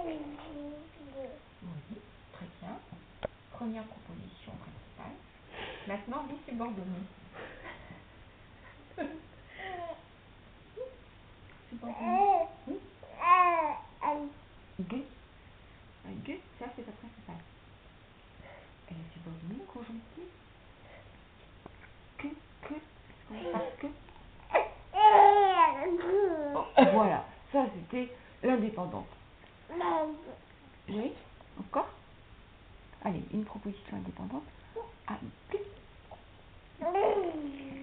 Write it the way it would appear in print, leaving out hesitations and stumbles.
Oui, très bien. Première proposition principale. Maintenant, les subordonnés. Subordonnés. Good. Good, ça c'est la principale. Elle est subordonnée, conjonctive. Que. Est-ce qu'on parle que? Oh, voilà, ça c'était l'indépendante. Oui, encore? Allez, une proposition indépendante. Ah, que.